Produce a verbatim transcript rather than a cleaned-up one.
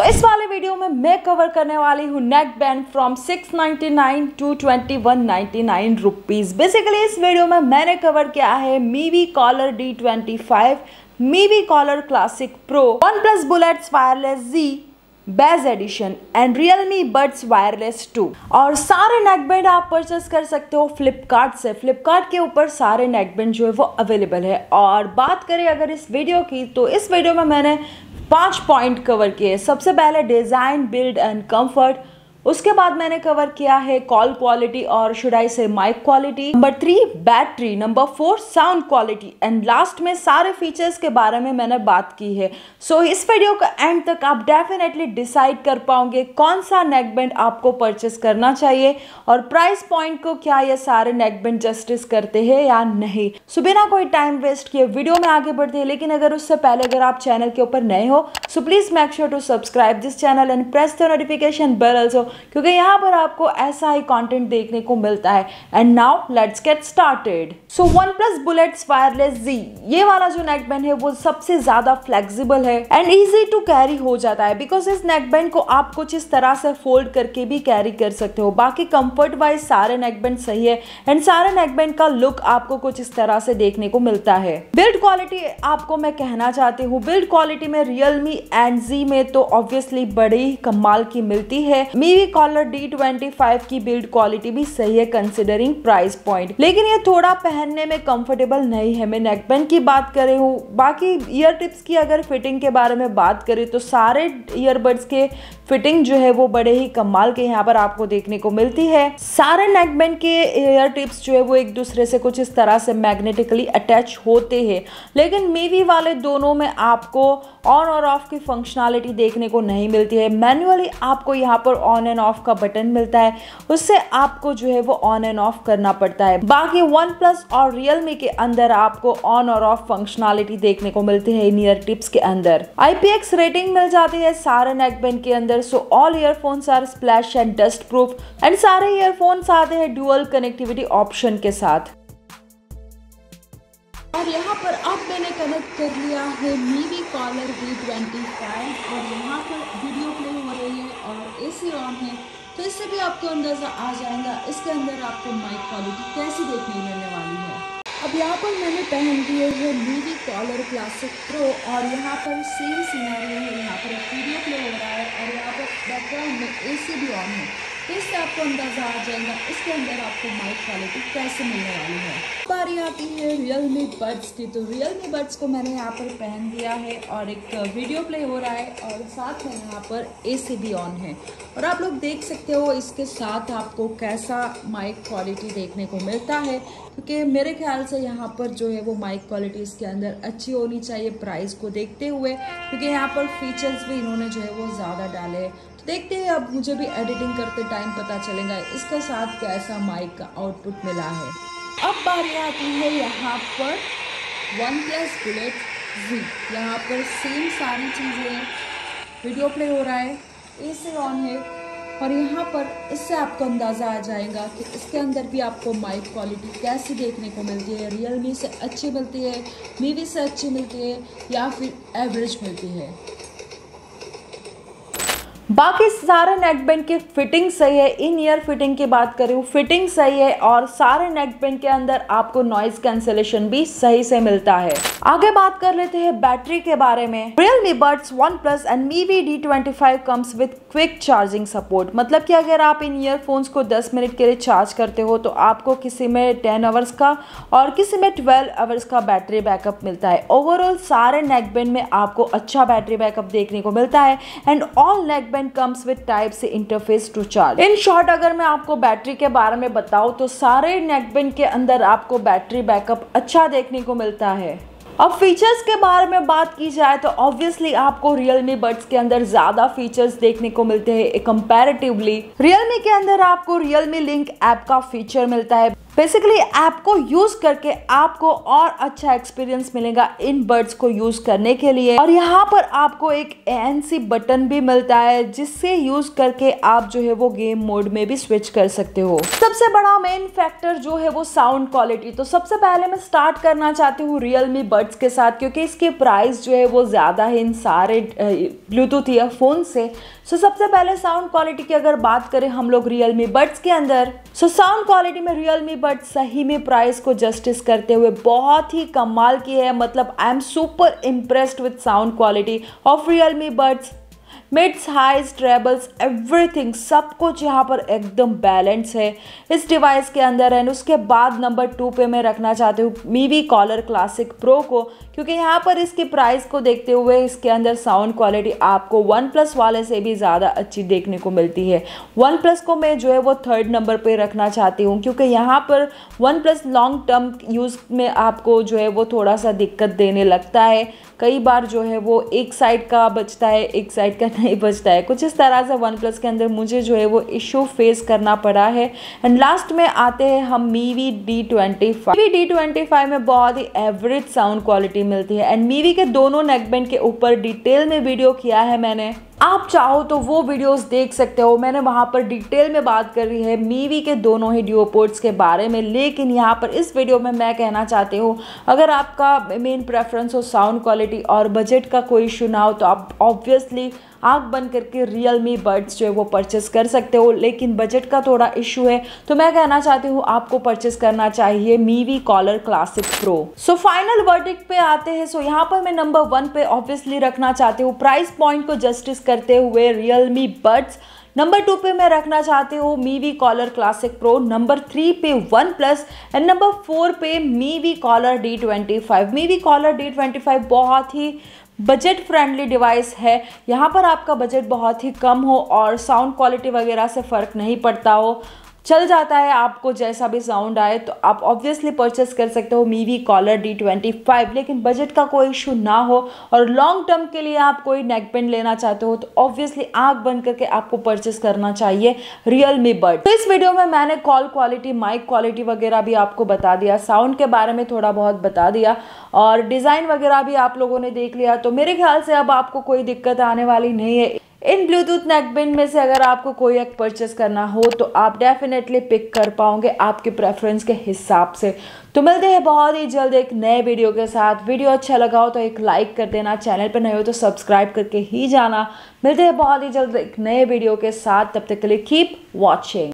इस वाले वीडियो में मैं कवर करने वाली हूँ neck band from six ninety nine to twenty one ninety nine rupees. Basically इस वीडियो में मैंने कवर किया है Mivi collar D twenty five, Mivi collar classic pro, OnePlus bullets wireless Z bass edition and Realme buds wireless two. और सारे neck band आप purchase कर सकते हो फ्लिपकार्ट से। फ्लिपकार्ट के ऊपर सारे नेक बैंड जो है वो अवेलेबल है। और बात करें अगर इस वीडियो की, तो इस वीडियो में मैंने पांच पॉइंट कवर किए। सबसे पहले डिज़ाइन, बिल्ड एंड कंफर्ट, उसके बाद मैंने कवर किया है कॉल क्वालिटी और should I say mic quality, number three battery, number four sound quality and last में सारे फीचर्स के बारे में मैंने बात की है। सो so, इस वीडियो का एंड तक आप डेफिनेटली डिसाइड कर पाओगे कौन सा नेक बैंड आपको परचेस करना चाहिए और प्राइस पॉइंट को क्या ये सारे नेक बैंड जस्टिस करते हैं या नहीं। सो so, बिना कोई टाइम वेस्ट किए वीडियो में आगे बढ़ते हैं। लेकिन अगर उससे पहले अगर आप चैनल के ऊपर नए हो so please make sure to subscribe this channel and press the notification bell also, क्योंकि यहाँ पर आपको ऐसा ही कंटेंट देखने को मिलता है। And now let's get started. So OnePlus bullets wireless Z, ये वाला जो नेक बैंड है वो सबसे ज्यादा फ्लेक्सिबल है एंड इजी टू कैरी हो जाता है, बिकॉज इस नेक बैंड को आप कुछ इस तरह से फोल्ड करके भी कैरी कर सकते हो। बाकी कंफर्ट वाइज सारे नेक बैंड सही है एंड सारे नेक बैंड का लुक आपको कुछ इस तरह से देखने को मिलता है। बिल्ड क्वालिटी आपको मैं कहना चाहती हूँ, बिल्ड क्वालिटी में रियलमी एंड जी में तो ऑब्वियसली बड़ी कमाल की मिलती है। Mivi collar D twenty five की बिल्ड क्वालिटी भी सही है कंसिडरिंग प्राइस पॉइंट, लेकिन ये थोड़ा पहनने में कंफर्टेबल नहीं है। मैं नेक बैंड की बात कर रही हूँ। बाकी ईयर टिप्स की अगर फिटिंग के बारे में बात करें तो सारे ईयरबड्स के फिटिंग जो है वो बड़े ही कमाल के यहाँ पर आपको देखने को मिलती है। सारे नेक बैंड के ईयर टिप्स जो है वो एक दूसरे से कुछ इस तरह से मैग्नेटिकली अटैच होते हैं, लेकिन मीवी वाले दोनों में आपको ऑन और ऑफ की फंक्शनैलिटी देखने को नहीं मिलती है। मैन्युअली आपको यहाँ पर ऑन एंड ऑफ का बटन मिलता है, उससे आपको जो है वो ऑन एंड ऑफ करना पड़ता है। बाकी वन प्लस और रियलमी के अंदर आपको ऑन और ऑफ फंक्शनैलिटी देखने को मिलती है इन ईयर टिप्स के अंदर। आई पी एक्स रेटिंग मिल जाती है सारे नेक बैंड के अंदर। So all earphones are splash and dust proof and सारे ईयरफोन्स आते हैं डुअल कनेक्टिविटी ऑप्शन के साथ। और यहाँ पर अब मैंने कनेक्ट कर लिया है Mivi collar D twenty five और यहाँ पर वीडियो प्ले हो रही है और एसी ऑन है, तो इससे भी आपको अंदाज़ा आ जाएगा इसके अंदर आपको माइक क्वालिटी कैसी देखने को मिलने वाली है। अब यहाँ पर मैंने पहन दिए है मीवी कॉलर क्लासिक प्रो और यहाँ पर सेम सिनेरियो है। यहाँ पर एक वीडियो प्ले हो रहा है और यहाँ पर बैकग्राउंड में एसी भी ऑन है, तो इससे आपको अंदाज़ा आ जाएगा इसके अंदर आपको माइक क्वालिटी कैसे मिलने वाली है। बारी आती है रियलमी बड्स की, तो रियलमी बड्स को मैंने यहाँ पर पहन दिया है और एक वीडियो प्ले हो रहा है और साथ में यहाँ पर एसी भी ऑन है और आप लोग देख सकते हो इसके साथ आपको कैसा माइक क्वालिटी देखने को मिलता है, क्योंकि मेरे ख्याल से यहाँ पर जो है वो माइक क्वालिटी इसके अंदर अच्छी होनी चाहिए प्राइस को देखते हुए, क्योंकि यहाँ पर फीचर्स भी इन्होंने जो है वो ज़्यादा डाले हैं। तो देखते हैं, अब मुझे भी एडिटिंग करते टाइम पता चलेगा इसके साथ कैसा माइक का आउटपुट मिला है। अब बारी आती है यहाँ पर वन प्लस बुलेट जी। यहाँ पर सेम सारी चीज़ें हैं, वीडियो प्ले हो रहा है, एसी ऑन है और यहाँ पर इससे आपको अंदाज़ा आ जाएगा कि इसके अंदर भी आपको माइक क्वालिटी कैसी देखने को मिलती है। रियलमी से अच्छी मिलती है, मीवी से अच्छी मिलती है या फिर एवरेज मिलती है। बाकी सारे नेक बैंड की फिटिंग सही है। इन ईयर फिटिंग की बात करूँ, फिटिंग सही है और सारे नेक बैंड के अंदर आपको नॉइज कैंसलेशन भी सही से मिलता है। आगे बात कर लेते हैं बैटरी के बारे में। Realme buds, OnePlus and Mivi D twenty five comes with quick charging support, मतलब कि अगर आप इन ईयरफोन्स को दस मिनट के लिए चार्ज करते हो तो आपको किसी में टेन आवर्स का और किसी में ट्वेल्व आवर्स का बैटरी बैकअप मिलता है। ओवरऑल सारे नेक बैंड में आपको अच्छा बैटरी बैकअप देखने को मिलता है and all neck band comes with type C interface to charge. In short अगर मैं आपको बैटरी के बारे में बताऊं तो सारे नेक बैंड के अंदर आपको बैटरी बैकअप अच्छा देखने को मिलता है। अब फीचर्स के बारे में बात की जाए तो ऑब्वियसली आपको रियलमी बड्स के अंदर ज़्यादा फीचर्स देखने को मिलते हैं कंपैरेटिवली। रियलमी के अंदर आपको रियलमी लिंक ऐप का फीचर मिलता है। बेसिकली ऐप को यूज़ करके आपको और अच्छा एक्सपीरियंस मिलेगा इन बड्स को यूज़ करने के लिए। और यहाँ पर आपको एक ए एन सी बटन भी मिलता है जिससे यूज़ करके आप जो है वो गेम मोड में भी स्विच कर सकते हो। सबसे बड़ा मेन फैक्टर जो है वो साउंड क्वालिटी। तो सबसे पहले मैं स्टार्ट करना चाहती हूँ रियलमी बड्स के साथ, क्योंकि इसकी प्राइस जो है वो ज़्यादा है इन सारे ब्लूटूथ ईयरफोन से। सो so, सबसे पहले साउंड क्वालिटी की अगर बात करें हम लोग रियलमी बड्स के अंदर, सो साउंड क्वालिटी में रियलमी बड्स सही में प्राइस को जस्टिस करते हुए बहुत ही कमाल की है। मतलब I am super impressed with sound quality of Realme buds. Mids, highs, trebles, everything सब कुछ यहाँ पर एकदम बैलेंस है इस डिवाइस के अंदर। एंड उसके बाद नंबर टू पे मैं रखना चाहती हूँ मीवी कॉलर क्लासिक प्रो को, क्योंकि यहाँ पर इसकी प्राइस को देखते हुए इसके अंदर साउंड क्वालिटी आपको वन प्लस वाले से भी ज़्यादा अच्छी देखने को मिलती है। वन प्लस को मैं जो है वो थर्ड नंबर पे रखना चाहती हूँ, क्योंकि यहाँ पर OnePlus long term use में आपको जो है वो थोड़ा सा दिक्कत देने लगता है। कई बार जो है वो एक साइड का बचता है, एक साइड का नहीं बचता है। कुछ इस तरह से वन प्लस के अंदर मुझे जो है वो इशू फेस करना पड़ा है। एंड लास्ट में आते हैं हम Mivi D twenty five. Mivi D twenty five में बहुत ही एवरेज साउंड क्वालिटी मिलती है। एंड मीवी के दोनों नेकबैंड के ऊपर डिटेल में वीडियो किया है मैंने, आप चाहो तो वो वीडियोस देख सकते हो। मैंने वहाँ पर डिटेल में बात करी है मीवी के दोनों ही ड्यूओ पोर्ट्स के बारे में। लेकिन यहाँ पर इस वीडियो में मैं कहना चाहती हूँ, अगर आपका मेन प्रेफरेंस हो साउंड क्वालिटी और बजट का कोई इशू ना हो, तो आप ऑब्वियसली आँख बंद करके रियलमी बड्स जो है वो परचेस कर सकते हो। लेकिन बजट का थोड़ा इशू है तो मैं कहना चाहती हूँ आपको परचेस करना चाहिए Mivi collar classic pro. So final verdict पे आते हैं। सो so, यहाँ पर मैं नंबर वन पे ऑब्वियसली रखना चाहती हूँ प्राइस पॉइंट को जस्टिस करते हुए रियलमी बड्स। नंबर टू पे मैं रखना चाहती हूँ Mivi collar classic pro. Number three पे OnePlus and number four पे Mivi collar D twenty five. Mivi collar D twenty five बहुत ही बजट फ्रेंडली डिवाइस है। यहाँ पर आपका बजट बहुत ही कम हो और साउंड क्वालिटी वगैरह से फ़र्क नहीं पड़ता हो, चल जाता है, आपको जैसा भी साउंड आए तो आप ऑब्वियसली परचेस कर सकते हो Mivi collar D twenty five. लेकिन बजट का कोई इशू ना हो और लॉन्ग टर्म के लिए आप कोई नेकबैंड लेना चाहते हो तो ऑब्वियसली आंख बंद करके आपको परचेस करना चाहिए रियलमी बड। तो इस वीडियो में मैंने कॉल क्वालिटी, माइक क्वालिटी वगैरह भी आपको बता दिया, साउंड के बारे में थोड़ा बहुत बता दिया और डिज़ाइन वगैरह भी आप लोगों ने देख लिया। तो मेरे ख्याल से अब आपको कोई दिक्कत आने वाली नहीं है। इन ब्लूटूथ नेकबैंड में से अगर आपको कोई एक परचेस करना हो तो आप डेफिनेटली पिक कर पाओगे आपके प्रेफरेंस के हिसाब से। तो मिलते हैं बहुत ही जल्द एक नए वीडियो के साथ। वीडियो अच्छा लगा हो तो एक लाइक कर देना, चैनल पर नए हो तो सब्सक्राइब करके ही जाना। मिलते हैं बहुत ही जल्द एक नए वीडियो के साथ, तब तक के लिए कीप वॉचिंग।